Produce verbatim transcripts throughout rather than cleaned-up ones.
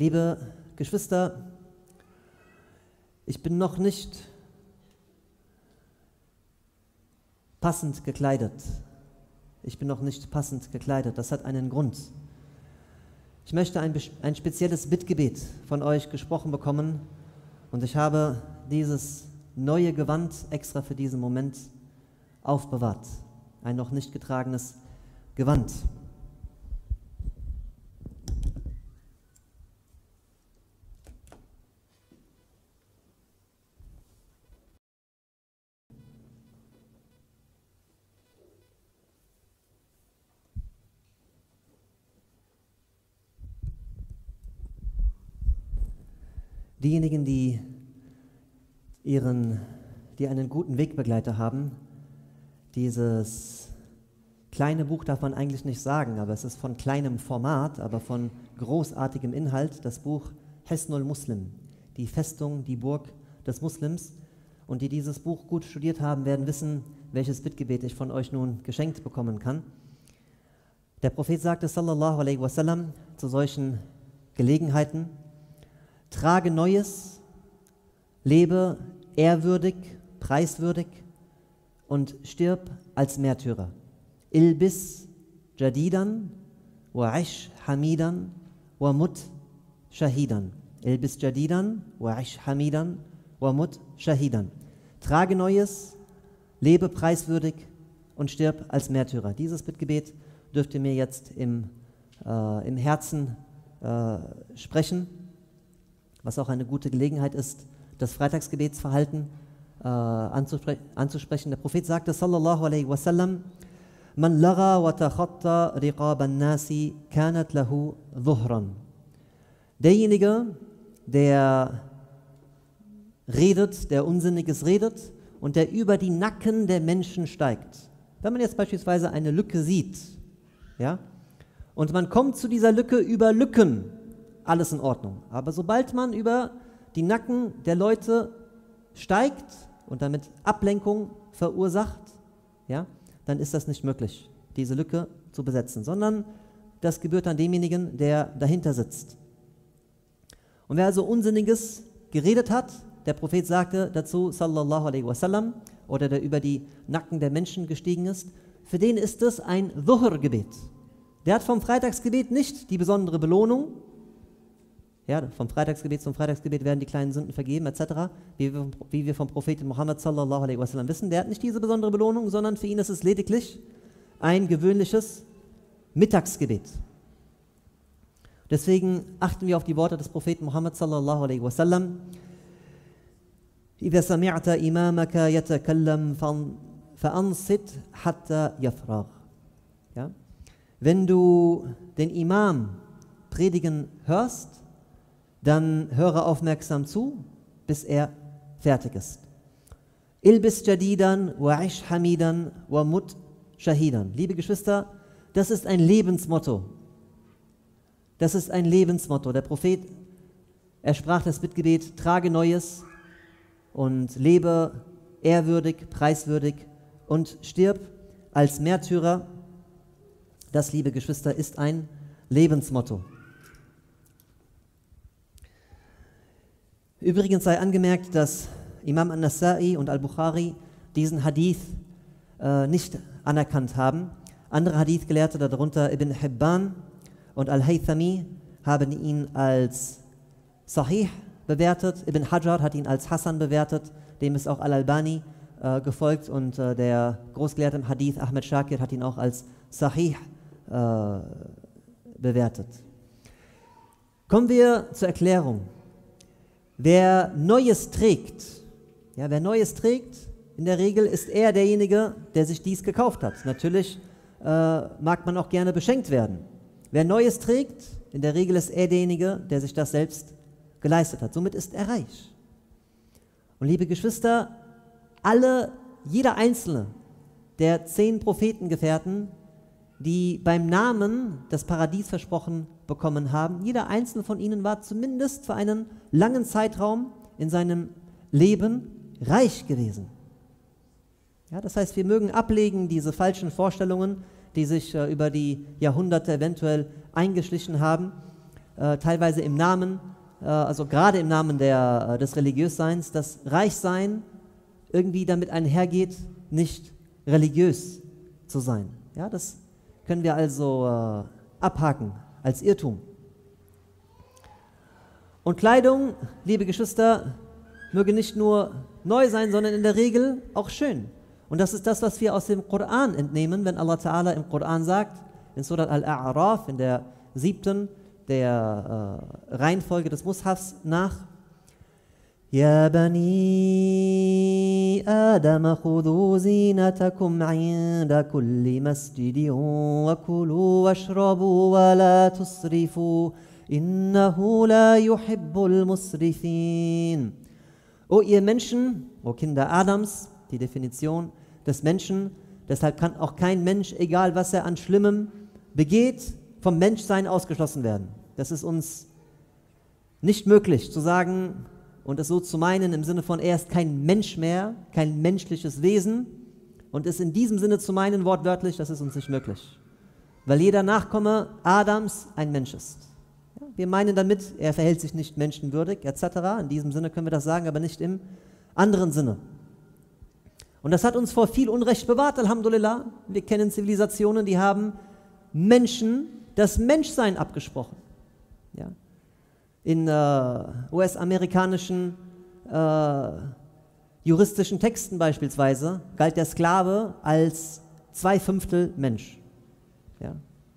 Liebe Geschwister, ich bin noch nicht passend gekleidet. Ich bin noch nicht passend gekleidet. Das hat einen Grund. Ich möchte ein, ein spezielles Bittgebet von euch gesprochen bekommen und ich habe dieses neue Gewand extra für diesen Moment aufbewahrt. Ein noch nicht getragenes Gewand. Diejenigen, die, ihren, die einen guten Wegbegleiter haben, dieses kleine Buch darf man eigentlich nicht sagen, aber es ist von kleinem Format, aber von großartigem Inhalt, das Buch Hisnul Muslim, die Festung, die Burg des Muslims. Und die dieses Buch gut studiert haben, werden wissen, welches Bittgebet ich von euch nun geschenkt bekommen kann. Der Prophet sagte, sallallahu alaihi wasallam, zu solchen Gelegenheiten: Trage Neues, lebe ehrwürdig, preiswürdig und stirb als Märtyrer. Ilbis jadidan wa ish hamidan wa mut shahidan. Ilbis jadidan wa ish hamidan wa mut shahidan. Trage Neues, lebe preiswürdig und stirb als Märtyrer. Dieses Bittgebet dürft ihr mir jetzt im, äh, im Herzen äh, sprechen, was auch eine gute Gelegenheit ist, das Freitagsgebetsverhalten äh, anzuspre anzusprechen. Der Prophet sagte, sallallahu alaihi wasallam, man laga wa takhatta riqaban nasi kanat lahu dhuhran. Derjenige, der redet, der Unsinniges redet und der über die Nacken der Menschen steigt. Wenn man jetzt beispielsweise eine Lücke sieht, ja, und man kommt zu dieser Lücke über Lücken, alles in Ordnung. Aber sobald man über die Nacken der Leute steigt und damit Ablenkung verursacht, ja, dann ist das nicht möglich, diese Lücke zu besetzen, sondern das gebührt an demjenigen, der dahinter sitzt. Und wer also Unsinniges geredet hat, der Prophet sagte dazu, sallallahu alaihi wasallam, oder der über die Nacken der Menschen gestiegen ist, für den ist es ein Dhuhr-Gebet. Der hat vom Freitagsgebet nicht die besondere Belohnung. Ja, vom Freitagsgebet zum Freitagsgebet werden die kleinen Sünden vergeben, et cetera, wie wir, wie wir vom Propheten Muhammad sallallahu alaihi wasallam wissen. Der hat nicht diese besondere Belohnung, sondern für ihn ist es lediglich ein gewöhnliches Mittagsgebet. Deswegen achten wir auf die Worte des Propheten Muhammad sallallahu alaihi wasallam. إذا سمعت إمامك يتكلم فأنصت حتى يفرغ. Ja? Wenn du den Imam predigen hörst, dann höre aufmerksam zu, bis er fertig ist. Ilbis jadidan wa ish hamidan wa mut shahidan. Liebe Geschwister, das ist ein Lebensmotto. Das ist ein Lebensmotto. Der Prophet, er sprach das Bittgebet, trage Neues und lebe ehrwürdig, preiswürdig und stirb als Märtyrer. Das, liebe Geschwister, ist ein Lebensmotto. Übrigens sei angemerkt, dass Imam an-Nasa'i und al-Bukhari diesen Hadith äh, nicht anerkannt haben. Andere Hadith-Gelehrte, darunter Ibn Hibban und al-Haythami, haben ihn als Sahih bewertet. Ibn Hajar hat ihn als Hassan bewertet, dem ist auch al-Albani äh, gefolgt, und äh, der Großgelehrte im Hadith Ahmed Shakir hat ihn auch als Sahih äh, bewertet. Kommen wir zur Erklärung. Wer Neues trägt, ja, wer Neues trägt, in der Regel ist er derjenige, der sich dies gekauft hat. Natürlich äh, mag man auch gerne beschenkt werden. Wer Neues trägt, in der Regel ist er derjenige, der sich das selbst geleistet hat. Somit ist er reich. Und liebe Geschwister, alle, jeder einzelne der zehn Prophetengefährten, die beim Namen das Paradies versprochen bekommen haben, jeder einzelne von ihnen war zumindest für einen langen Zeitraum in seinem Leben reich gewesen. Ja, das heißt, wir mögen ablegen diese falschen Vorstellungen, die sich äh, über die Jahrhunderte eventuell eingeschlichen haben. äh, teilweise im Namen, äh, also gerade im Namen der, äh, des Religiösseins, dass Reichsein irgendwie damit einhergeht, nicht religiös zu sein. Ja, das können wir also äh, abhaken als Irrtum. Und Kleidung, liebe Geschwister, möge nicht nur neu sein, sondern in der Regel auch schön. Und das ist das, was wir aus dem Koran entnehmen, wenn Allah Ta'ala im Koran sagt, in Surat Al-A'raf, in der siebten, der äh, Reihenfolge des Mushafs nach, Ya bani Adam khudhu zinatakum inda kulli masjidin wa kulu washrabu wa la tusrifu innahu la yuhibbul musrifin. O ihr Menschen, o Kinder Adams, die Definition des Menschen, deshalb kann auch kein Mensch, egal was er an Schlimmem begeht, vom Menschsein ausgeschlossen werden. Das ist uns nicht möglich zu sagen und es so zu meinen im Sinne von, er ist kein Mensch mehr, kein menschliches Wesen und es in diesem Sinne zu meinen, wortwörtlich, das ist uns nicht möglich. Weil jeder Nachkomme Adams ein Mensch ist. Ja, wir meinen damit, er verhält sich nicht menschenwürdig et cetera. In diesem Sinne können wir das sagen, aber nicht im anderen Sinne. Und das hat uns vor viel Unrecht bewahrt, Alhamdulillah. Wir kennen Zivilisationen, die haben Menschen das Menschsein abgesprochen. Ja. In äh, U S-amerikanischen äh, juristischen Texten beispielsweise galt der Sklave als zwei Fünftel Mensch. Ja.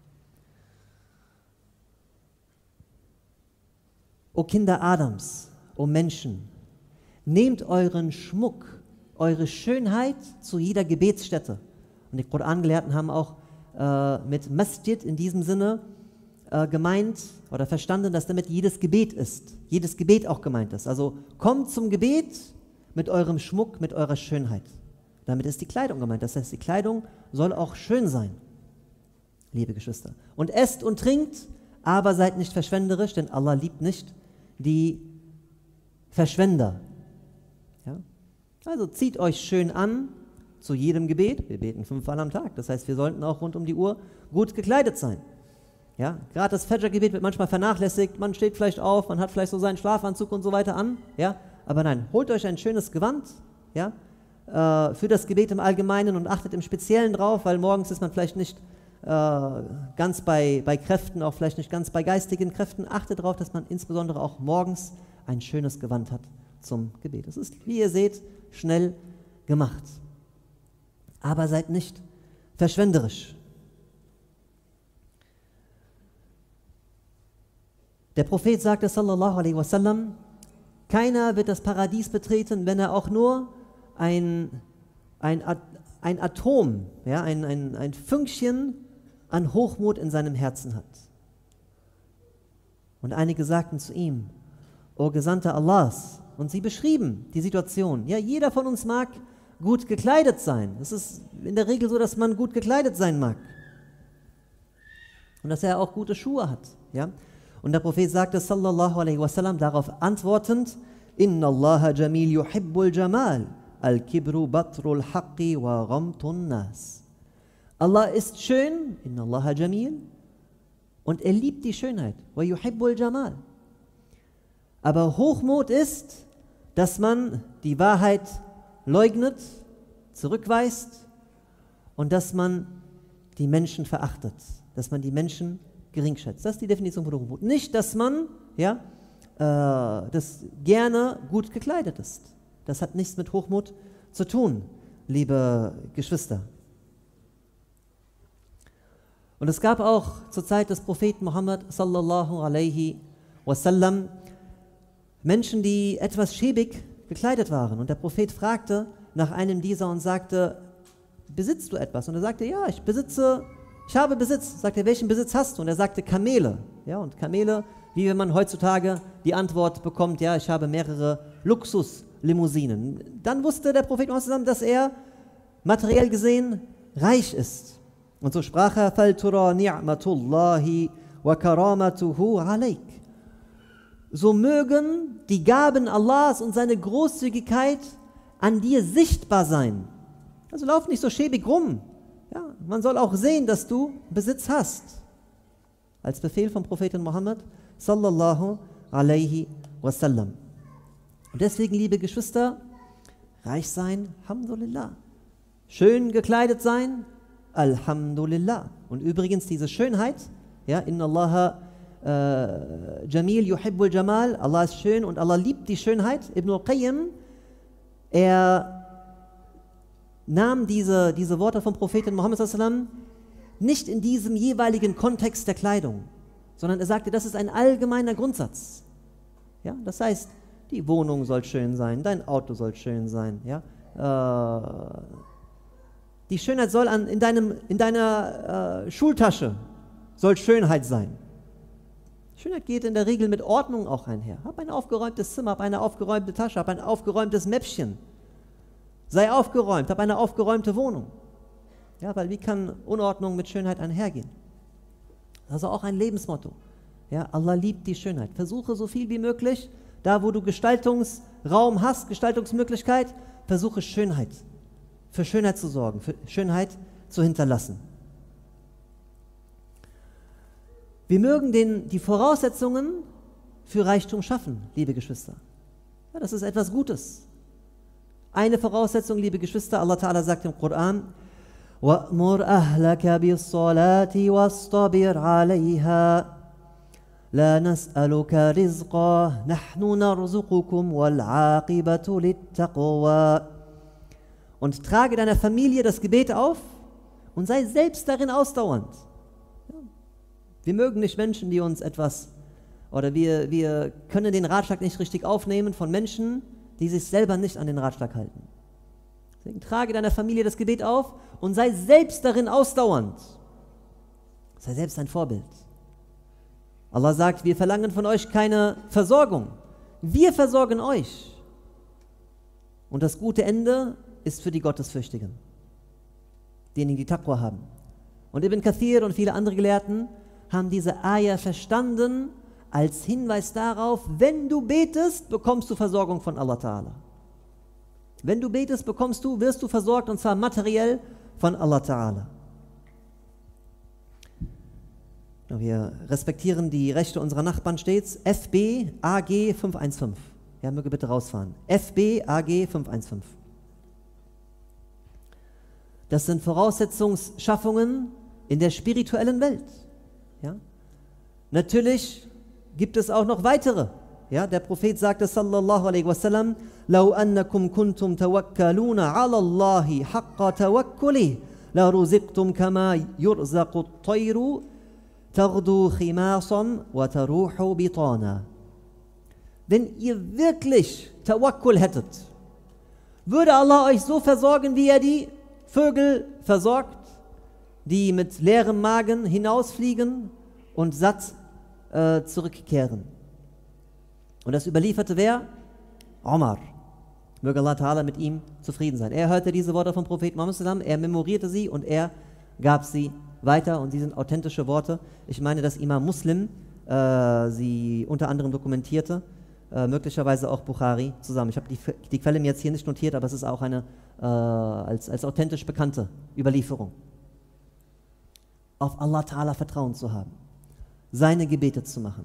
O Kinder Adams, o Menschen, nehmt euren Schmuck, eure Schönheit zu jeder Gebetsstätte. Und die Koran-Gelehrten haben auch äh, mit Masjid in diesem Sinne äh, gemeint oder verstanden, dass damit jedes Gebet ist. Jedes Gebet auch gemeint ist. Also kommt zum Gebet mit eurem Schmuck, mit eurer Schönheit. Damit ist die Kleidung gemeint. Das heißt, die Kleidung soll auch schön sein, liebe Geschwister. Und esst und trinkt, aber seid nicht verschwenderisch, denn Allah liebt nicht die Verschwender. Ja? Also zieht euch schön an zu jedem Gebet. Wir beten fünfmal am Tag. Das heißt, wir sollten auch rund um die Uhr gut gekleidet sein. Ja? Gerade das Fajr-Gebet wird manchmal vernachlässigt. Man steht vielleicht auf, man hat vielleicht so seinen Schlafanzug und so weiter an. Ja? Aber nein, holt euch ein schönes Gewand, ja? äh, für das Gebet im Allgemeinen und achtet im Speziellen drauf, weil morgens ist man vielleicht nicht äh, ganz bei, bei Kräften, auch vielleicht nicht ganz bei geistigen Kräften. Achtet darauf, dass man insbesondere auch morgens ein schönes Gewand hat zum Gebet. Das ist, wie ihr seht, schnell gemacht. Aber seid nicht verschwenderisch. Der Prophet sagte, sallallahu alaihi wasallam, keiner wird das Paradies betreten, wenn er auch nur ein, ein, ein Atom, ja, ein, ein, ein Fünkchen an Hochmut in seinem Herzen hat. Und einige sagten zu ihm, O Gesandter Allahs, und sie beschrieben die Situation. Ja, jeder von uns mag gut gekleidet sein. Es ist in der Regel so, dass man gut gekleidet sein mag. Und dass er auch gute Schuhe hat. Ja? Und der Prophet sagte, sallallahu alaihi wasallam, darauf antwortend, Inna Allaha jamil yuhibbul jamal, al-kibru batrul haqqi wa ghamtun nas. Allah ist schön, Inna Allaha jamil, und er liebt die Schönheit, wa yuhibbul jamal. Aber Hochmut ist, dass man die Wahrheit leugnet, zurückweist und dass man die Menschen verachtet, dass man die Menschen geringschätzt. Das ist die Definition von Hochmut. Nicht, dass man ja, äh, das gerne gut gekleidet ist. Das hat nichts mit Hochmut zu tun, liebe Geschwister. Und es gab auch zur Zeit des Propheten Muhammad sallallahu alaihi wasallam Menschen, die etwas schäbig gekleidet waren. Und der Prophet fragte nach einem dieser und sagte, besitzt du etwas? Und er sagte, ja, ich besitze, ich habe Besitz. Sagte er, welchen Besitz hast du? Und er sagte, Kamele. Ja, und Kamele, wie wenn man heutzutage die Antwort bekommt, ja, ich habe mehrere Luxuslimousinen. Dann wusste der Prophet, dass er materiell gesehen reich ist. Und so sprach er, فَلْتُرَى نِعْمَةُ اللَّهِ وَكَرَامَتُهُ عَلَيْكَ. So mögen die Gaben Allahs und seine Großzügigkeit an dir sichtbar sein. Also lauf nicht so schäbig rum. Ja, man soll auch sehen, dass du Besitz hast. Als Befehl vom Propheten Muhammad sallallahu alaihi wasallam. Und deswegen, liebe Geschwister, reich sein, Alhamdulillah. Schön gekleidet sein, Alhamdulillah. Und übrigens diese Schönheit, ja, inna Allaha äh, Jamil yuhibbul Jamal, Allah ist schön und Allah liebt die Schönheit. Ibn al-Qayyim, er nahm diese, diese Worte vom Propheten Muhammad sallallahu alaihi wasallam nicht in diesem jeweiligen Kontext der Kleidung, sondern er sagte, das ist ein allgemeiner Grundsatz. Ja, das heißt, die Wohnung soll schön sein, dein Auto soll schön sein. Ja? Äh, die Schönheit soll an, in, deinem, in deiner äh, Schultasche soll Schönheit sein. Schönheit geht in der Regel mit Ordnung auch einher. Hab ein aufgeräumtes Zimmer, hab eine aufgeräumte Tasche, hab ein aufgeräumtes Mäppchen. Sei aufgeräumt, hab eine aufgeräumte Wohnung. Ja, weil wie kann Unordnung mit Schönheit einhergehen? Also auch ein Lebensmotto. Ja, Allah liebt die Schönheit. Versuche so viel wie möglich, da wo du Gestaltungsraum hast, Gestaltungsmöglichkeit, versuche Schönheit, für Schönheit zu sorgen, für Schönheit zu hinterlassen. Wir mögen den, die Voraussetzungen für Reichtum schaffen, liebe Geschwister. Ja, das ist etwas Gutes. Eine Voraussetzung, liebe Geschwister, Allah Ta'ala sagt im Koran, وَأْمُرْ أَهْلَكَ بِالصَّلَاةِ وَاصْطَبِرْ عَلَيْهَا لَا نَسْأَلُكَ رِزْقًا نَحْنُ نَرْزُقُكُمْ وَالْعَاقِبَةُ لِلتَّقْوَى. Und trage deiner Familie das Gebet auf und sei selbst darin ausdauernd. Wir mögen nicht Menschen, die uns etwas, oder wir, wir können den Ratschlag nicht richtig aufnehmen von Menschen, die sich selber nicht an den Ratschlag halten. Deswegen trage deiner Familie das Gebet auf und sei selbst darin ausdauernd. Sei selbst ein Vorbild. Allah sagt, wir verlangen von euch keine Versorgung. Wir versorgen euch. Und das gute Ende ist für die Gottesfürchtigen, diejenigen, die Taqwa haben. Und Ibn Kathir und viele andere Gelehrten haben diese Ayah verstanden als Hinweis darauf, wenn du betest, bekommst du Versorgung von Allah Ta'ala. Wenn du betest, bekommst du, wirst du versorgt, und zwar materiell von Allah Ta'ala. Wir respektieren die Rechte unserer Nachbarn stets. F B A G fünf eins fünf. Ja, möge bitte rausfahren. F B A G fünf eins fünf. Das sind Voraussetzungsschaffungen in der spirituellen Welt. Ja? Natürlich gibt es auch noch weitere. Ja, der Prophet sagte sallallahu alaihi wasallam, "Lau annakum kuntum tawakkaluna 'ala Allahi haqqa tawakkuli, la ruziqtum kama yurzaqu at-tayru taghdu khimasan wa taruhu bitana." Wenn ihr wirklich Tawakkul hättet, würde Allah euch so versorgen, wie er die Vögel versorgt, die mit leerem Magen hinausfliegen und satt äh, zurückkehren. Und das überlieferte wer? Omar. Möge Allah Ta'ala mit ihm zufrieden sein. Er hörte diese Worte vom Propheten Muhammad sallallahu alaihi wasallam, er memorierte sie und er gab sie weiter, und sie sind authentische Worte. Ich meine, dass Imam Muslim äh, sie unter anderem dokumentierte, äh, möglicherweise auch Bukhari zusammen. Ich habe die, die Quelle mir jetzt hier nicht notiert, aber es ist auch eine äh, als, als authentisch bekannte Überlieferung. Auf Allah Ta'ala Vertrauen zu haben, seine Gebete zu machen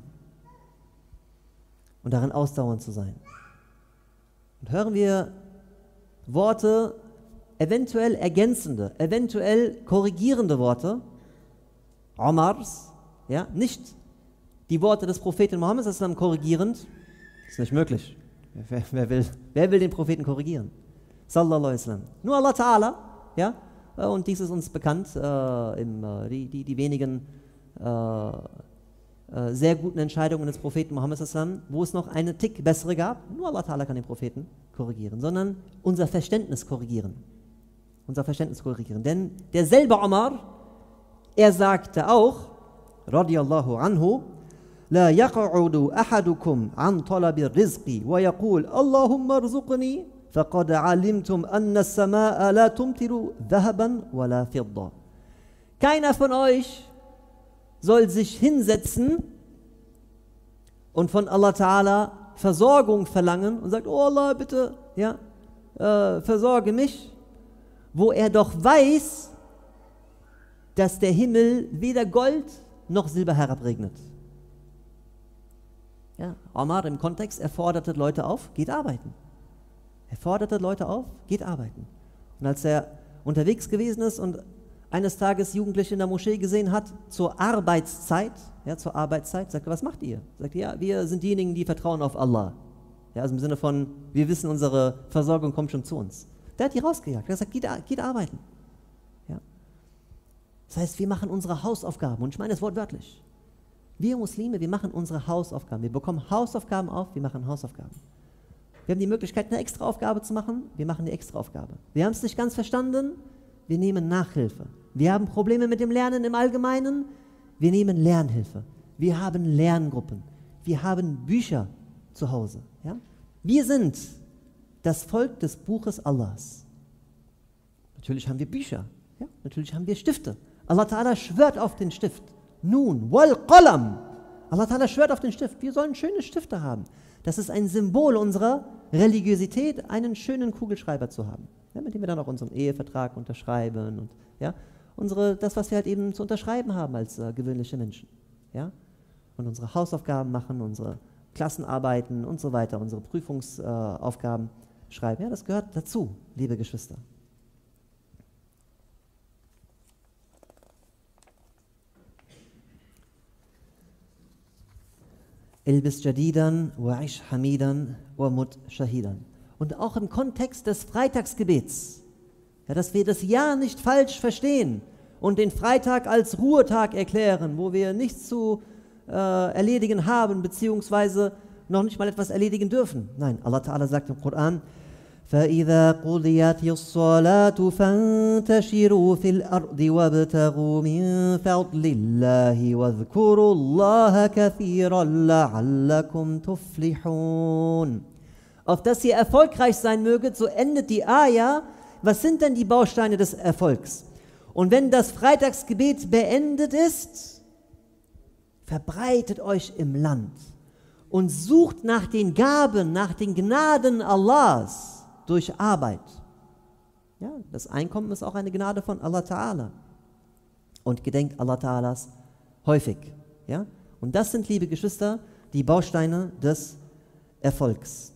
und darin ausdauernd zu sein. Und hören wir Worte, eventuell ergänzende, eventuell korrigierende Worte Omars, ja, nicht die Worte des Propheten Muhammad sallallahu alaihi wasallam korrigierend, ist nicht möglich. Wer, wer, will, wer will den Propheten korrigieren? Sallallahu alaihi wasallam. Nur Allah Ta'ala, ja, und dies ist uns bekannt, äh, im, äh, die, die, die wenigen äh, äh, sehr guten Entscheidungen des Propheten Muhammad sallallahu alaihi wasallam, wo es noch eine Tick bessere gab. Nur Allah Ta'ala kann den Propheten korrigieren, sondern unser Verständnis korrigieren. Unser Verständnis korrigieren. Denn derselbe Omar, er sagte auch, radiyallahu anhu, لا يقعد أحدكم عن طلب الرزق ويقول اللهم ارزقني فقد علمتم أن السماء لا تمطر ذهبا ولا فضة. Keiner von euch soll sich hinsetzen und von Allah Ta'ala Versorgung verlangen und sagt, oh Allah, bitte, ja, äh, versorge mich, wo er doch weiß, dass der Himmel weder Gold noch Silber herabregnet. Ja, Omar im Kontext, er forderte Leute auf, geht arbeiten. Er forderte Leute auf, geht arbeiten. Und als er unterwegs gewesen ist und eines Tages Jugendliche in der Moschee gesehen hat, zur Arbeitszeit, ja, zur Arbeitszeit, sagte, was macht ihr? Sagte, ja, wir sind diejenigen, die vertrauen auf Allah. Ja, also im Sinne von, wir wissen, unsere Versorgung kommt schon zu uns. Der hat die rausgejagt. Er hat gesagt, geht, geht arbeiten. Ja. Das heißt, wir machen unsere Hausaufgaben. Und ich meine das wortwörtlich. Wir Muslime, wir machen unsere Hausaufgaben. Wir bekommen Hausaufgaben auf, wir machen Hausaufgaben. Wir haben die Möglichkeit, eine Extraaufgabe zu machen, wir machen die Extraaufgabe. Wir haben es nicht ganz verstanden, wir nehmen Nachhilfe. Wir haben Probleme mit dem Lernen im Allgemeinen, wir nehmen Lernhilfe. Wir haben Lerngruppen. Wir haben Bücher zu Hause. Ja? Wir sind das Volk des Buches Allahs. Natürlich haben wir Bücher. Ja? Natürlich haben wir Stifte. Allah Ta'ala schwört auf den Stift. Nun, wal qalam. Allah Ta'ala schwört auf den Stift. Wir sollen schöne Stifte haben. Das ist ein Symbol unserer Religiosität, einen schönen Kugelschreiber zu haben, ja, mit dem wir dann auch unseren Ehevertrag unterschreiben und ja, unsere, das, was wir halt eben zu unterschreiben haben als äh, gewöhnliche Menschen. Ja? Und unsere Hausaufgaben machen, unsere Klassenarbeiten und so weiter, unsere Prüfungsaufgaben äh, schreiben. Ja, das gehört dazu, liebe Geschwister. Ilbis jadidan wa ish hamidan wa mut shahidan. Und auch im Kontext des Freitagsgebets, ja, dass wir das Jahr nicht falsch verstehen und den Freitag als Ruhetag erklären, wo wir nichts zu äh, erledigen haben, beziehungsweise noch nicht mal etwas erledigen dürfen. Nein, Allah Ta'ala sagt im Koran, فَإِذَا قُضِيَتِ الصَّلَاةُ فَانْتَشِرُوا فِي الْأَرْضِ وَابْتَغُوا مِنْ فَضْلِ اللَّهِ وَاذْكُرُوا اللَّهَ كَثِيرًا لَعَلَّكُمْ تُفْلِحُونَ. Auf dass ihr erfolgreich sein möget, so endet die Ayah. Was sind denn die Bausteine des Erfolgs? Und wenn das Freitagsgebet beendet ist, verbreitet euch im Land und sucht nach den Gaben, nach den Gnaden Allahs durch Arbeit. Ja, das Einkommen ist auch eine Gnade von Allah Ta'ala. Und gedenkt Allah Ta'alas häufig. Ja? Und das sind, liebe Geschwister, die Bausteine des Erfolgs.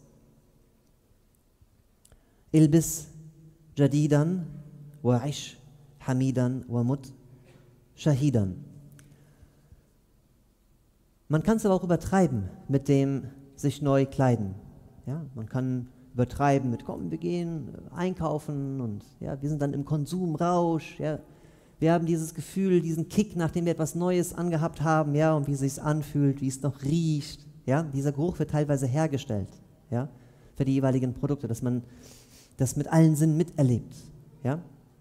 Ilbis jadidan wa ish hamidan wa mut shahidan. Man kann es aber auch übertreiben mit dem sich neu kleiden. Ja, man kann übertreiben mit, komm, wir gehen einkaufen und ja, wir sind dann im Konsumrausch. Ja. Wir haben dieses Gefühl, diesen Kick, nachdem wir etwas Neues angehabt haben, ja, und wie es sich anfühlt, wie es noch riecht. Ja. Dieser Geruch wird teilweise hergestellt, ja, für die jeweiligen Produkte, dass man das mit allen Sinnen miterlebt. Ja.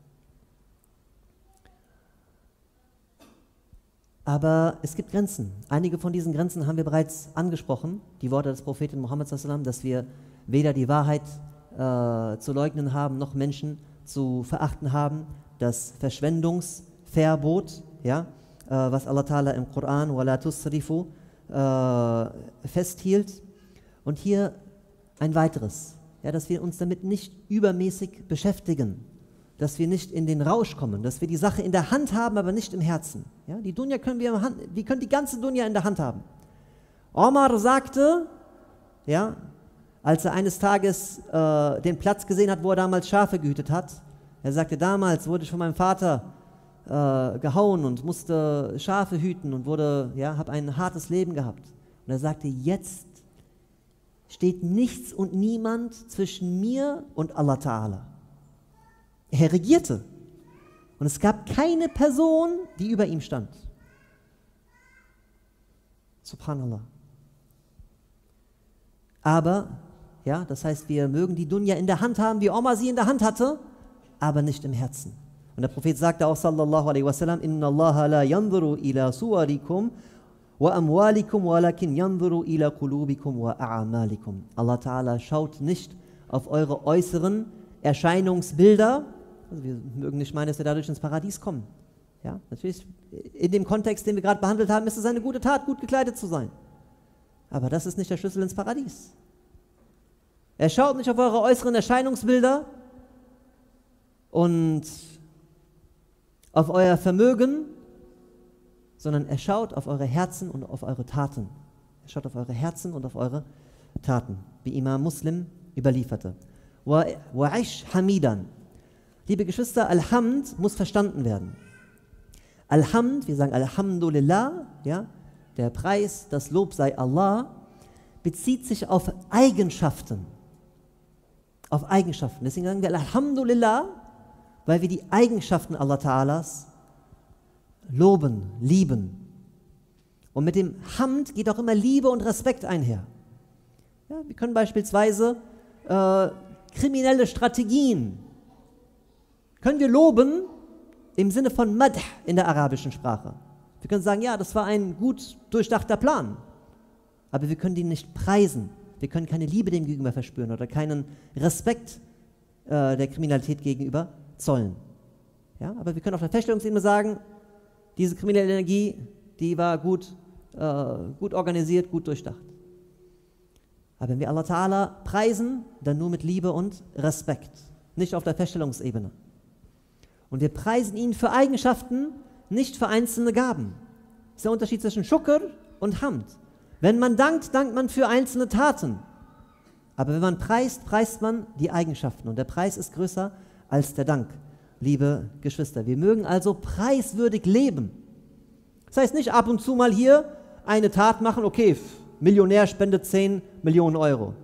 Aber es gibt Grenzen. Einige von diesen Grenzen haben wir bereits angesprochen. Die Worte des Propheten Muhammad sallallahu alaihi wasallam, dass wir weder die Wahrheit äh, zu leugnen haben, noch Menschen zu verachten haben. Das Verschwendungsverbot, ja, äh, was Allah Ta'ala im Koran وَلَا تُسْرِفُوا äh, festhielt. Und hier ein weiteres, ja, dass wir uns damit nicht übermäßig beschäftigen. Dass wir nicht in den Rausch kommen, dass wir die Sache in der Hand haben, aber nicht im Herzen. Ja, die Dunya können wir, im Hand, wir können die ganze Dunya in der Hand haben. Omar sagte, ja, als er eines Tages äh, den Platz gesehen hat, wo er damals Schafe gehütet hat, er sagte, damals wurde ich von meinem Vater äh, gehauen und musste Schafe hüten und wurde, ja, habe ein hartes Leben gehabt. Und er sagte, jetzt steht nichts und niemand zwischen mir und Allah Ta'ala. Er regierte. Und es gab keine Person, die über ihm stand. Subhanallah. Aber, ja, das heißt, wir mögen die Dunya in der Hand haben, wie Omar sie in der Hand hatte, aber nicht im Herzen. Und der Prophet sagte auch, sallallahu alaihi wasallam, inna Allah la yanzuru ila suwarikum wa amwalikum walakin yanzuru ila qulubikum wa a'malikum. Allah Ta'ala schaut nicht auf eure äußeren Erscheinungsbilder. Also wir mögen nicht meinen, dass wir dadurch ins Paradies kommen. Ja, natürlich, in dem Kontext, den wir gerade behandelt haben, ist es eine gute Tat, gut gekleidet zu sein. Aber das ist nicht der Schlüssel ins Paradies. Er schaut nicht auf eure äußeren Erscheinungsbilder und auf euer Vermögen, sondern er schaut auf eure Herzen und auf eure Taten. Schaut auf eure Herzen und auf eure Taten, wie Imam Muslim überlieferte. Wa'ish hamidan. Liebe Geschwister, Alhamd muss verstanden werden. Alhamd, wir sagen Alhamdulillah, ja, der Preis, das Lob sei Allah, bezieht sich auf Eigenschaften. Auf Eigenschaften. Deswegen sagen wir Alhamdulillah, weil wir die Eigenschaften Allah Ta'alas loben, lieben. Und mit dem Hamd geht auch immer Liebe und Respekt einher. Ja, wir können beispielsweise äh, kriminelle Strategien, können wir loben im Sinne von Madh in der arabischen Sprache. Wir können sagen, ja, das war ein gut durchdachter Plan. Aber wir können den nicht preisen. Wir können keine Liebe dem gegenüber verspüren oder keinen Respekt äh, der Kriminalität gegenüber zollen. Ja, aber wir können auf der Feststellungsebene sagen, diese kriminelle Energie, die war gut, äh, gut organisiert, gut durchdacht. Aber wenn wir Allah Ta'ala preisen, dann nur mit Liebe und Respekt, nicht auf der Feststellungsebene. Und wir preisen ihn für Eigenschaften, nicht für einzelne Gaben. Das ist der Unterschied zwischen Shukr und Hamd. Wenn man dankt, dankt man für einzelne Taten. Aber wenn man preist, preist man die Eigenschaften. Und der Preis ist größer als der Dank, liebe Geschwister. Wir mögen also preiswürdig leben. Das heißt nicht ab und zu mal hier eine Tat machen, okay, Millionär spendet zehn Millionen Euro.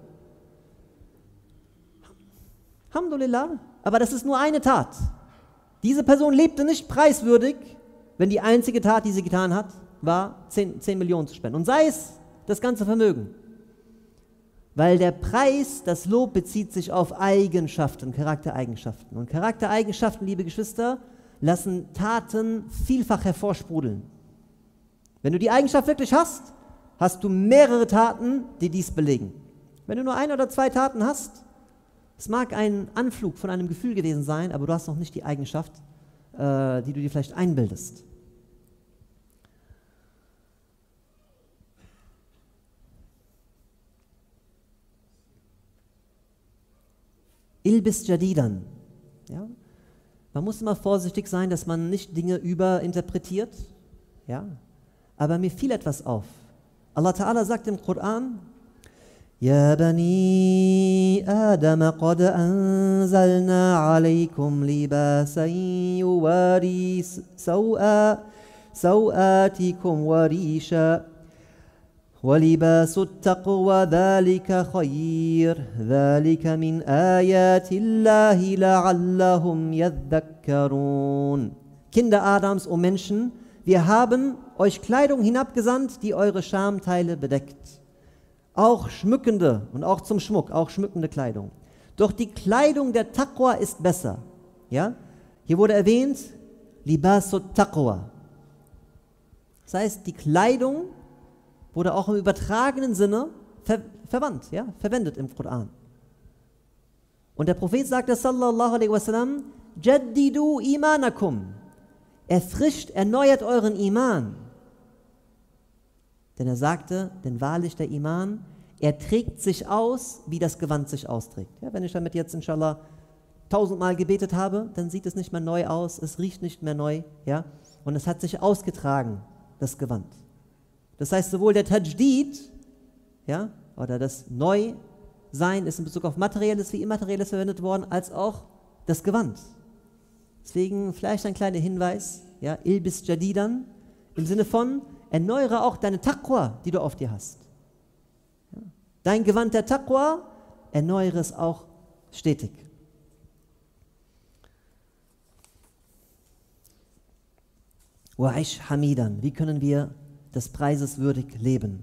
Alhamdulillah, aber das ist nur eine Tat. Diese Person lebte nicht preiswürdig, wenn die einzige Tat, die sie getan hat, war zehn Millionen zu spenden. Und sei es das ganze Vermögen. Weil der Preis, das Lob bezieht sich auf Eigenschaften, Charaktereigenschaften. Und Charaktereigenschaften, liebe Geschwister, lassen Taten vielfach hervorsprudeln. Wenn du die Eigenschaft wirklich hast, hast du mehrere Taten, die dies belegen. Wenn du nur ein oder zwei Taten hast, es mag ein Anflug von einem Gefühl gewesen sein, aber du hast noch nicht die Eigenschaft, äh, die du dir vielleicht einbildest. Ilbis Jadidan. Ja? Man muss immer vorsichtig sein, dass man nicht Dinge überinterpretiert. Ja? Aber mir fiel etwas auf. Allah Ta'ala sagt im Koran, يا بني آدم قد أنزلنا عليكم لباسا يواري سوءا سوآتكم وريشا ولباس التقوى ذلك خير ذلك من آيات الله لعلهم يذكرون. Kinder Adams, o Menschen, wir haben euch Kleidung hinabgesandt, die eure Schamteile bedeckt. Auch schmückende und auch zum Schmuck, auch schmückende Kleidung. Doch die Kleidung der Taqwa ist besser. Ja? Hier wurde erwähnt, Libasut Taqwa. Das heißt, die Kleidung wurde auch im übertragenen Sinne ver verwandt, ja? verwendet im Koran. Und der Prophet sagte, sallallahu alaihi wasallam, Jaddidu imanakum. Erfrischt, erneuert euren Iman. Denn er sagte, denn wahrlich der Iman, er trägt sich aus, wie das Gewand sich austrägt. Ja, wenn ich damit jetzt inshallah tausendmal gebetet habe, dann sieht es nicht mehr neu aus, es riecht nicht mehr neu, ja, und es hat sich ausgetragen, das Gewand. Das heißt, sowohl der Tajdid, ja, oder das Neusein ist in Bezug auf Materielles wie Immaterielles verwendet worden, als auch das Gewand. Deswegen vielleicht ein kleiner Hinweis, ja, Ilbis Jadidan, im Sinne von, erneuere auch deine Taqwa, die du auf dir hast. Ja. Dein Gewand der Taqwa, erneuere es auch stetig. Wa'ish hamidan. Wie können wir des Preises würdig leben?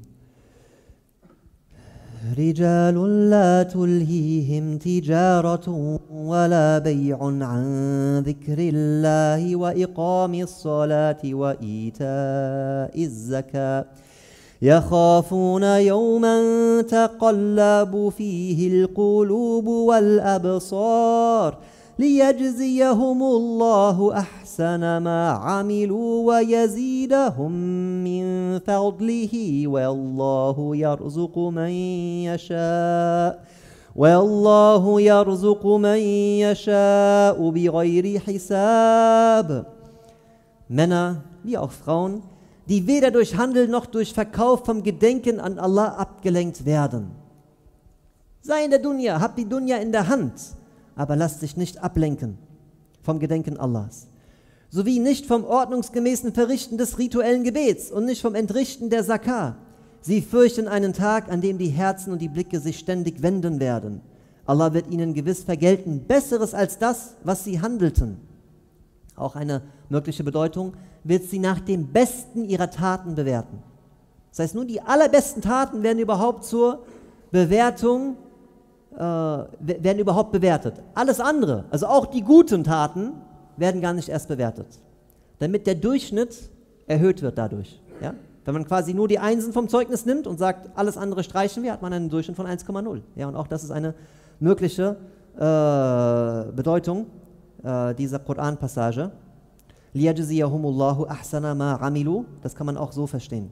رجال لا تلهيهم تجارة ولا بيع عن ذكر الله وإقام الصلاة وإيتاء الزكاة يخافون يوما تقلب فيه القلوب والأبصار ليجزيهم الله أحسن ما عملوا ويزيدهم من فضله والله يرزق من يشاء والله يرزق من يشاء بغير حساب. Männer wie auch Frauen, die weder durch Handel noch durch Verkauf vom Gedenken an Allah abgelenkt werden. Sei in der Dunya, hab die Dunya in der Hand, aber lass dich nicht ablenken vom Gedenken Allahs. Sowie nicht vom ordnungsgemäßen Verrichten des rituellen Gebets und nicht vom Entrichten der Zakah. Sie fürchten einen Tag, an dem die Herzen und die Blicke sich ständig wenden werden. Allah wird ihnen gewiss vergelten, Besseres als das, was sie handelten. Auch eine mögliche Bedeutung, wird sie nach dem Besten ihrer Taten bewerten. Das heißt, nur die allerbesten Taten werden überhaupt zur Bewertung, äh, werden überhaupt bewertet. Alles andere, also auch die guten Taten, werden gar nicht erst bewertet. Damit der Durchschnitt erhöht wird dadurch. Ja? Wenn man quasi nur die Einsen vom Zeugnis nimmt und sagt, alles andere streichen wir, hat man einen Durchschnitt von eins Komma null. Ja, und auch das ist eine mögliche äh, Bedeutung äh, dieser Koran-Passage. Liyajziyahumullahu ahsana ma amilu. Das kann man auch so verstehen.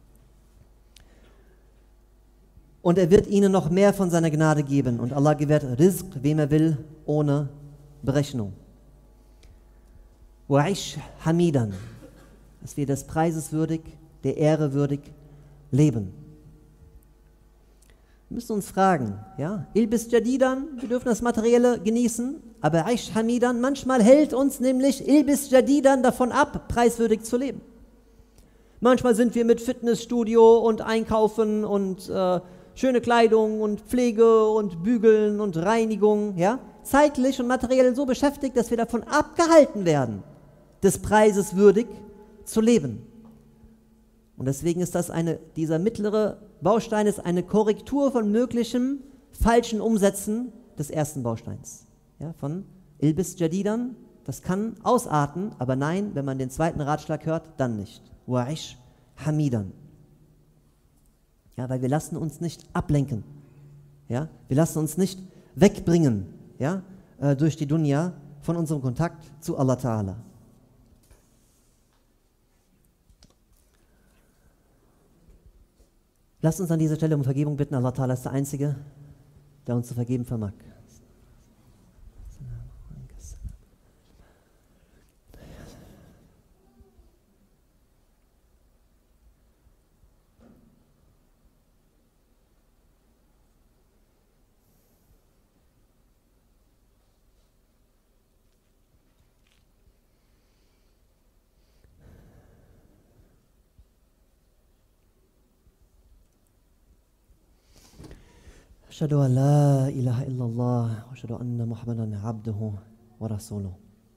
Und er wird ihnen noch mehr von seiner Gnade geben. Und Allah gewährt Rizq, wem er will, ohne Berechnung. Wa'ish hamidan. Dass wir des Preises würdig, der Ehre würdig leben. Wir müssen uns fragen, ja, Ilbis Jadidan, wir dürfen das Materielle genießen, aber Aish Hamidan, manchmal hält uns nämlich Ilbis Jadidan davon ab, preiswürdig zu leben. Manchmal sind wir mit Fitnessstudio und Einkaufen und äh, schöne Kleidung und Pflege und Bügeln und Reinigung, ja, zeitlich und materiell so beschäftigt, dass wir davon abgehalten werden, des Preises würdig zu leben. Und deswegen ist das eine, dieser mittlere Baustein ist eine Korrektur von möglichem falschen Umsetzen des ersten Bausteins. Ja, von Ilbis Jadidan, das kann ausarten, aber nein, wenn man den zweiten Ratschlag hört, dann nicht. Wa'ish hamidan. Ja, weil wir lassen uns nicht ablenken. Ja, wir lassen uns nicht wegbringen, ja, äh, durch die Dunya von unserem Kontakt zu Allah Ta'ala. Lasst uns an dieser Stelle um Vergebung bitten. Allah Ta'ala ist der Einzige, der uns zu vergeben vermag. أشهد أن لا إله إلا الله وأشهد أن محمدا عبده ورسوله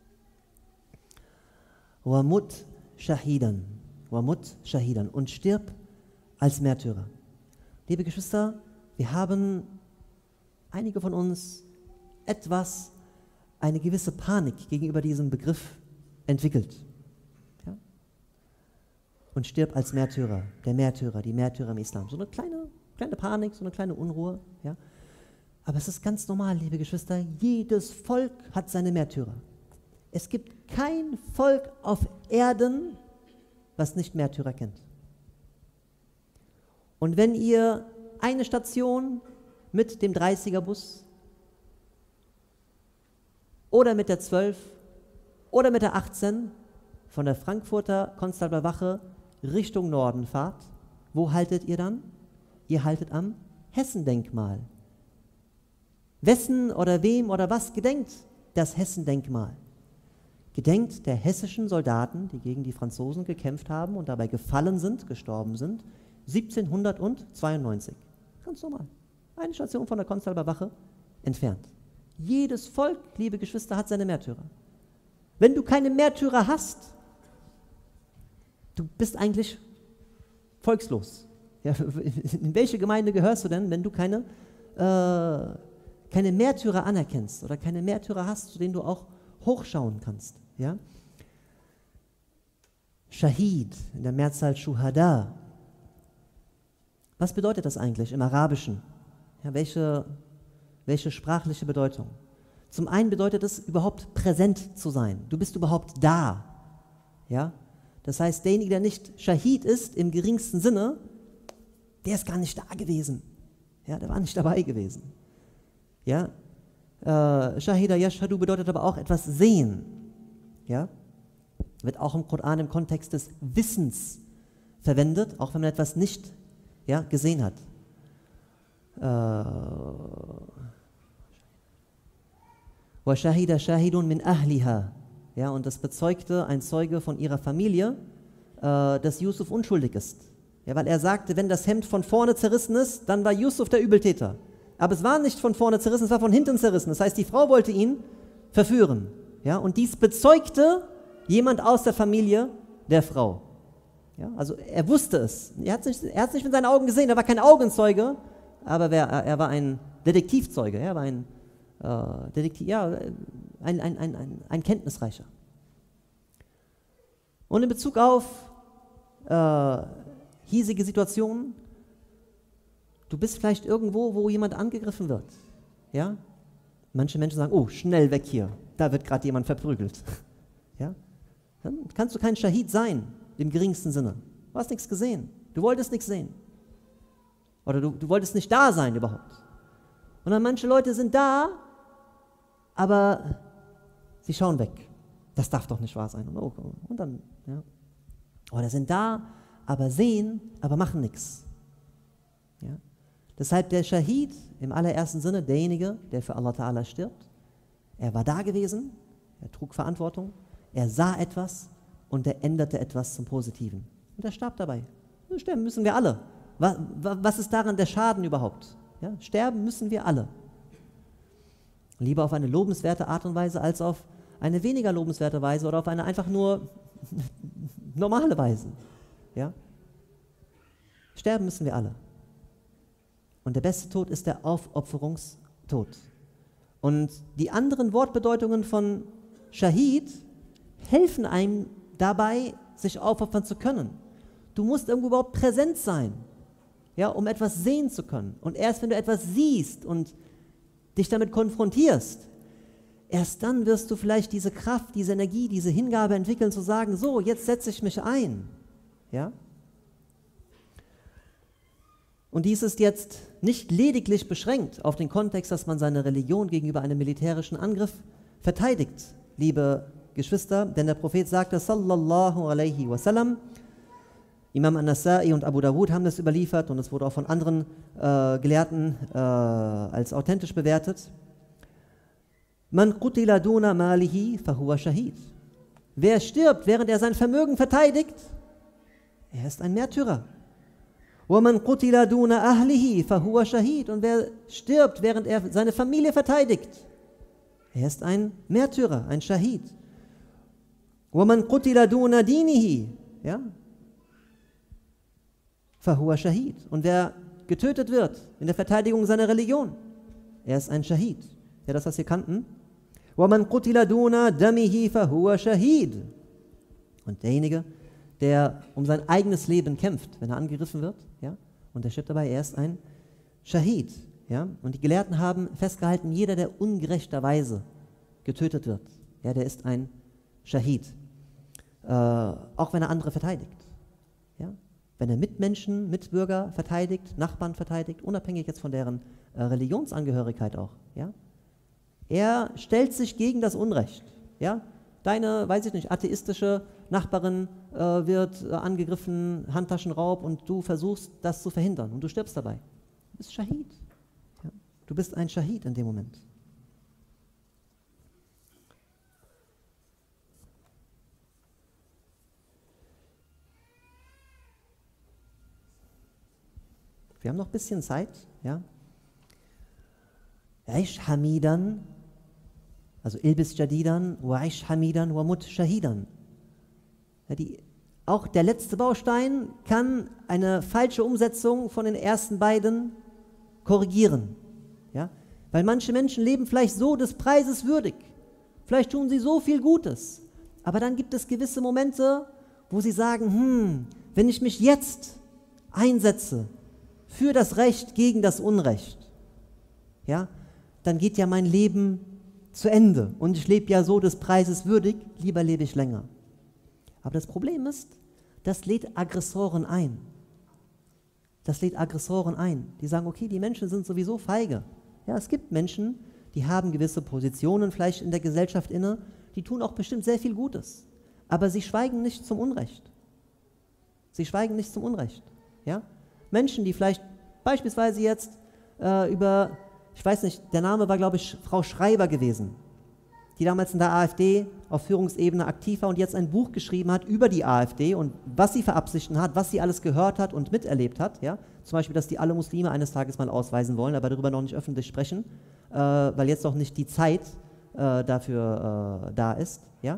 ومت شهيدا ومت شهيدا und stirb als Märtyrer. Liebe Geschwister, wir haben, einige von uns, etwas, eine gewisse Panik gegenüber diesem Begriff entwickelt. Ja? Und stirb als Märtyrer, der Märtyrer, die Märtyrer im Islam. So eine kleine Kleine Panik, so eine kleine Unruhe. Ja? Aber es ist ganz normal, liebe Geschwister, jedes Volk hat seine Märtyrer. Es gibt kein Volk auf Erden, was nicht Märtyrer kennt. Und wenn ihr eine Station mit dem dreißiger-Bus oder mit der zwölf oder mit der achtzehn von der Frankfurter Konstabler Wache Richtung Norden fahrt, wo haltet ihr dann? Ihr haltet am Hessendenkmal. Wessen oder wem oder was gedenkt das Hessendenkmal? Gedenkt der hessischen Soldaten, die gegen die Franzosen gekämpft haben und dabei gefallen sind, gestorben sind, siebzehnhundertzweiundneunzig. Ganz normal. Eine Station von der Konstabler Wache entfernt. Jedes Volk, liebe Geschwister, hat seine Märtyrer. Wenn du keine Märtyrer hast, du bist eigentlich volkslos. Ja, in welche Gemeinde gehörst du denn, wenn du keine, äh, keine Märtyrer anerkennst oder keine Märtyrer hast, zu denen du auch hochschauen kannst? Ja? Shahid, in der Mehrzahl Shuhada. Was bedeutet das eigentlich im Arabischen? Ja, welche, welche sprachliche Bedeutung? Zum einen bedeutet es, überhaupt präsent zu sein. Du bist überhaupt da. Ja? Das heißt, derjenige, der nicht Shahid ist, im geringsten Sinne, der ist gar nicht da gewesen. Ja, der war nicht dabei gewesen. Ja, äh, Shahida Yashhadu bedeutet aber auch etwas sehen. Ja, wird auch im Koran im Kontext des Wissens verwendet, auch wenn man etwas nicht ja, gesehen hat. وَشَهِدَ شَاهِدٌ مِنْ أَهْلِهَا. Ja, und das bezeugte ein Zeuge von ihrer Familie, äh, dass Yusuf unschuldig ist. Ja, weil er sagte, wenn das Hemd von vorne zerrissen ist, dann war Yusuf der Übeltäter. Aber es war nicht von vorne zerrissen, es war von hinten zerrissen. Das heißt, die Frau wollte ihn verführen. Ja, und dies bezeugte jemand aus der Familie der Frau. Ja, also er wusste es. Er hat es nicht, er hat es nicht mit seinen Augen gesehen, er war kein Augenzeuge, aber er, er war ein Detektivzeuge, er war ein, äh, Detektiv, ja, ein, ein, ein, ein, ein Kenntnisreicher. Und in Bezug auf äh, hiesige Situationen, du bist vielleicht irgendwo, wo jemand angegriffen wird. Ja? Manche Menschen sagen, oh, schnell weg hier, da wird gerade jemand verprügelt. Ja? Dann kannst du kein Schahid sein, im geringsten Sinne. Du hast nichts gesehen, du wolltest nichts sehen. Oder du, du wolltest nicht da sein überhaupt. Und dann manche Leute sind da, aber sie schauen weg. Das darf doch nicht wahr sein. Und, oh, und dann, ja. Oder sind da, aber sehen, aber machen nichts. Ja. Deshalb der Schahid im allerersten Sinne, derjenige, der für Allah Ta'ala stirbt, er war da gewesen, er trug Verantwortung, er sah etwas und er änderte etwas zum Positiven. Und er starb dabei. Und sterben müssen wir alle. Was, was ist daran der Schaden überhaupt? Ja, sterben müssen wir alle. Lieber auf eine lobenswerte Art und Weise als auf eine weniger lobenswerte Weise oder auf eine einfach nur normale Weise. Ja? Sterben müssen wir alle. Und der beste Tod ist der Aufopferungstod. Und die anderen Wortbedeutungen von Schahid helfen einem dabei, sich aufopfern zu können. Du musst irgendwo überhaupt präsent sein, ja, um etwas sehen zu können. Und erst wenn du etwas siehst und dich damit konfrontierst, erst dann wirst du vielleicht diese Kraft, diese Energie, diese Hingabe entwickeln, zu sagen, so, jetzt setze ich mich ein. Ja? Und dies ist jetzt nicht lediglich beschränkt auf den Kontext, dass man seine Religion gegenüber einem militärischen Angriff verteidigt, liebe Geschwister, denn der Prophet sagte, sallallahu alaihi wasallam, Imam An-Nasa'i und Abu Dawud haben das überliefert und es wurde auch von anderen äh, Gelehrten äh, als authentisch bewertet. Man qutila duna malihi fahuwa shahid. Wer stirbt, während er sein Vermögen verteidigt, er ist ein Märtyrer. Wa man qutila duna ahlihi fahuwa shahid. Und wer stirbt, während er seine Familie verteidigt, er ist ein Märtyrer, ein Shahid. Wa man qutila duna dinihi. Ja? Fahuwa Shahid. Und wer getötet wird in der Verteidigung seiner Religion, er ist ein Shahid. Ja, das, was wir kannten. وَمَنْ قُتِلَ دُونَ دَمِهِ فَهُوَ شَهِيد. Und derjenige, der um sein eigenes Leben kämpft, wenn er angegriffen wird, ja, und er stirbt dabei, er ist ein Shahid. Ja. Und die Gelehrten haben festgehalten, jeder, der ungerechterweise getötet wird, ja, der ist ein Shahid. Äh, auch wenn er andere verteidigt. Ja. Wenn er Mitmenschen, Mitbürger verteidigt, Nachbarn verteidigt, unabhängig jetzt von deren äh, Religionsangehörigkeit auch. Ja? Er stellt sich gegen das Unrecht. Ja? Deine, weiß ich nicht, atheistische Nachbarin äh, wird äh, angegriffen, Handtaschenraub, und du versuchst, das zu verhindern und du stirbst dabei. Du bist Shahid. Ja? Du bist ein Shahid in dem Moment. Wir haben noch ein bisschen Zeit. Ja? Aish hamidan, also ilbis jadidan, wa aish hamidan, wa mut shahidan. Ja, die, auch der letzte Baustein kann eine falsche Umsetzung von den ersten beiden korrigieren. Ja? Weil manche Menschen leben vielleicht so des Preises würdig. Vielleicht tun sie so viel Gutes. Aber dann gibt es gewisse Momente, wo sie sagen, hm, wenn ich mich jetzt einsetze für das Recht gegen das Unrecht, ja, dann geht ja mein Leben zu Ende und ich lebe ja so des Preises würdig, lieber lebe ich länger. Aber das Problem ist, das lädt Aggressoren ein. Das lädt Aggressoren ein, die sagen, okay, die Menschen sind sowieso feige. Ja, es gibt Menschen, die haben gewisse Positionen vielleicht in der Gesellschaft inne, die tun auch bestimmt sehr viel Gutes, aber sie schweigen nicht zum Unrecht. Sie schweigen nicht zum Unrecht. Ja? Menschen, die vielleicht beispielsweise jetzt äh, über, ich weiß nicht, der Name war, glaube ich, Frau Schreiber gewesen, die damals in der AfD auf Führungsebene aktiv war und jetzt ein Buch geschrieben hat über die AfD und was sie für Absichten hat, was sie alles gehört hat und miterlebt hat. Ja? Zum Beispiel, dass die alle Muslime eines Tages mal ausweisen wollen, aber darüber noch nicht öffentlich sprechen, äh, weil jetzt noch nicht die Zeit äh, dafür äh, da ist. Ja?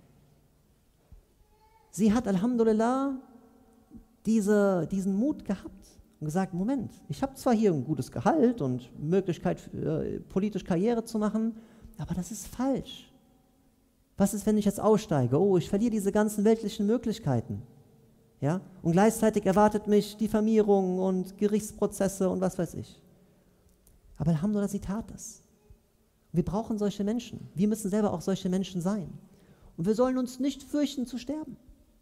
Sie hat, Alhamdulillah, diese, diesen Mut gehabt und gesagt, Moment, ich habe zwar hier ein gutes Gehalt und Möglichkeit, äh, politisch Karriere zu machen, aber das ist falsch. Was ist, wenn ich jetzt aussteige? Oh, ich verliere diese ganzen weltlichen Möglichkeiten. Ja? Und gleichzeitig erwartet mich Diffamierung und Gerichtsprozesse und was weiß ich. Aber Alhamdulillah, sie tat es. Wir brauchen solche Menschen. Wir müssen selber auch solche Menschen sein. Und wir sollen uns nicht fürchten zu sterben.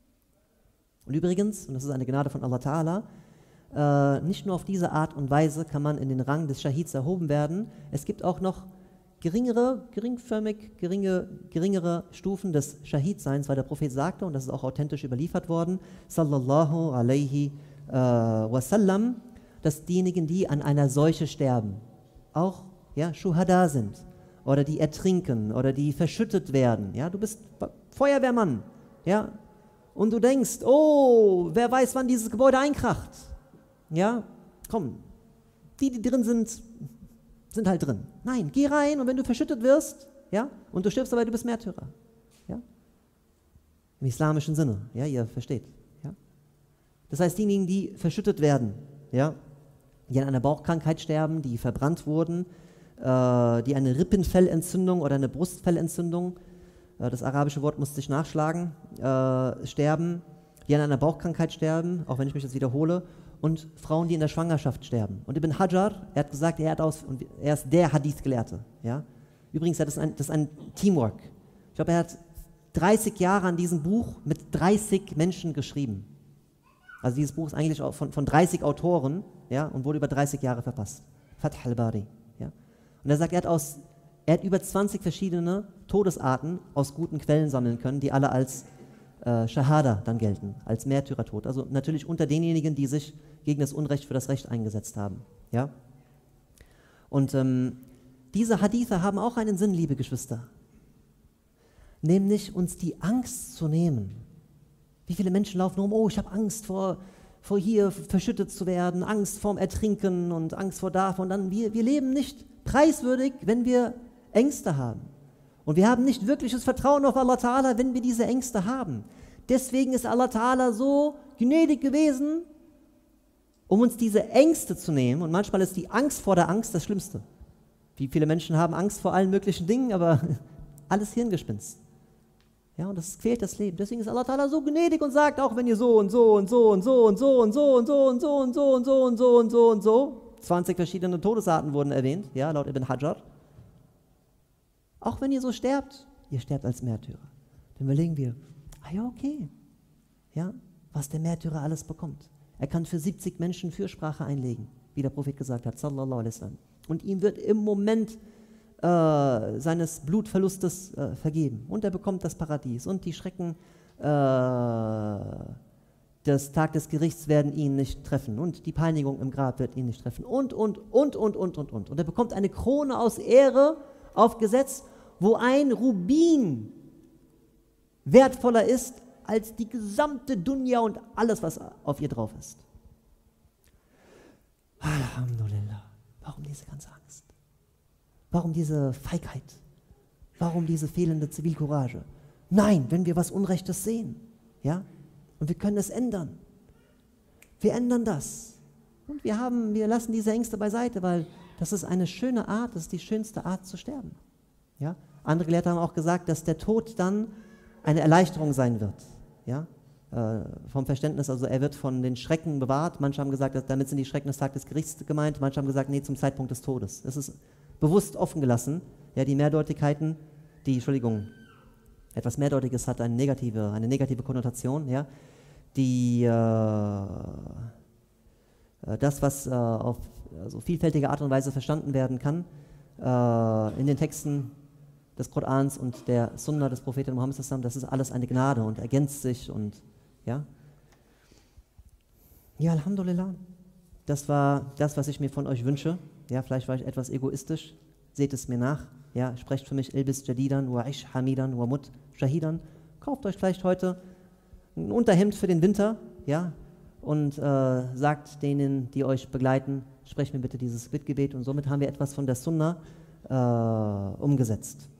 Und übrigens, und das ist eine Gnade von Allah Ta'ala, äh, nicht nur auf diese Art und Weise kann man in den Rang des Shahids erhoben werden, es gibt auch noch geringere, geringförmig, geringe, geringere Stufen des Shahid-Seins, weil der Prophet sagte, und das ist auch authentisch überliefert worden, sallallahu alaihi äh, wasallam, dass diejenigen, die an einer Seuche sterben, auch ja, Shuhada sind, oder die ertrinken, oder die verschüttet werden. Ja, du bist Feuerwehrmann, ja, und du denkst, oh, wer weiß, wann dieses Gebäude einkracht. Ja, komm, die, die drin sind, sind halt drin. Nein, geh rein und wenn du verschüttet wirst, ja, und du stirbst dabei, du bist Märtyrer. Ja? Im islamischen Sinne, ja, ihr versteht. Ja? Das heißt, diejenigen, die verschüttet werden, ja, die an einer Bauchkrankheit sterben, die verbrannt wurden, äh, die eine Rippenfellentzündung oder eine Brustfellentzündung, äh, das arabische Wort musste ich nachschlagen, äh, sterben, die an einer Bauchkrankheit sterben, auch wenn ich mich jetzt wiederhole, und Frauen, die in der Schwangerschaft sterben. Und Ibn Hajar, er hat gesagt, er, hat aus, und er ist der Hadith-Gelehrte. Ja? Übrigens, das ist, ein, das ist ein Teamwork. Ich glaube, er hat dreißig Jahre an diesem Buch mit dreißig Menschen geschrieben. Also dieses Buch ist eigentlich auch von, von dreißig Autoren, ja, und wurde über dreißig Jahre verfasst. Fath al-Bari. Ja? Und er sagt, er hat, aus, er hat über zwanzig verschiedene Todesarten aus guten Quellen sammeln können, die alle als äh, Shahada dann gelten, als Märtyrertod. Also natürlich unter denjenigen, die sich gegen das Unrecht für das Recht eingesetzt haben. Ja? Und ähm, diese Hadithe haben auch einen Sinn, liebe Geschwister. Nämlich uns die Angst zu nehmen. Wie viele Menschen laufen rum, oh, ich habe Angst vor, vor hier verschüttet zu werden, Angst vorm Ertrinken und Angst vor davon. Dann wir, wir leben nicht preiswürdig, wenn wir Ängste haben. Und wir haben nicht wirkliches Vertrauen auf Allah Ta'ala, wenn wir diese Ängste haben. Deswegen ist Allah Ta'ala so gnädig gewesen, um uns diese Ängste zu nehmen. Und manchmal ist die Angst vor der Angst das Schlimmste. Wie viele Menschen haben Angst vor allen möglichen Dingen, aber alles Hirngespinst. Ja, und das quält das Leben. Deswegen ist Allah Ta'ala so gnädig und sagt, auch wenn ihr so und so und so und so und so und so und so und so und so und so und so und so und so, zwanzig verschiedene Todesarten wurden erwähnt, ja, laut Ibn Hajar. Auch wenn ihr so sterbt, ihr sterbt als Märtyrer. Dann überlegen wir, ah ja, okay, ja, was der Märtyrer alles bekommt. Er kann für siebzig Menschen Fürsprache einlegen, wie der Prophet gesagt hat, sallallahu alaihi wasallam. Und ihm wird im Moment äh, seines Blutverlustes äh, vergeben. Und er bekommt das Paradies. Und die Schrecken äh, des Tag des Gerichts werden ihn nicht treffen. Und die Peinigung im Grab wird ihn nicht treffen. Und, und, und, und, und, und, und. Und er bekommt eine Krone aus Ehre aufgesetzt, wo ein Rubin wertvoller ist als die gesamte Dunya und alles, was auf ihr drauf ist. Alhamdulillah. Warum diese ganze Angst? Warum diese Feigheit? Warum diese fehlende Zivilcourage? Nein, wenn wir was Unrechtes sehen, ja, und wir können es ändern. Wir ändern das. Und wir haben, wir lassen diese Ängste beiseite, weil das ist eine schöne Art, das ist die schönste Art zu sterben. Ja? Andere Gelehrte haben auch gesagt, dass der Tod dann eine Erleichterung sein wird. Ja? Äh, vom Verständnis, also er wird von den Schrecken bewahrt. Manche haben gesagt, dass damit sind die Schrecken des Tages des Gerichts gemeint. Manche haben gesagt, nee, zum Zeitpunkt des Todes. Das ist bewusst offen gelassen. Ja, die Mehrdeutigkeiten, die, Entschuldigung, etwas Mehrdeutiges hat eine negative, eine negative Konnotation. Ja? Die, äh, das, was äh, auf also vielfältige Art und Weise verstanden werden kann, äh, in den Texten des Korans und der Sunna des Propheten Muhammad, das ist alles eine Gnade und ergänzt sich und ja. Ja, Alhamdulillah. Das war das, was ich mir von euch wünsche. Ja, vielleicht war ich etwas egoistisch. Seht es mir nach. Ja, sprecht für mich Ilbis Jadidan, wa ish Hamidan, wa Mut Shahidan. Kauft euch vielleicht heute ein Unterhemd für den Winter, ja, und äh, sagt denen, die euch begleiten, sprecht mir bitte dieses Bittgebet. Und somit haben wir etwas von der Sunna äh, umgesetzt.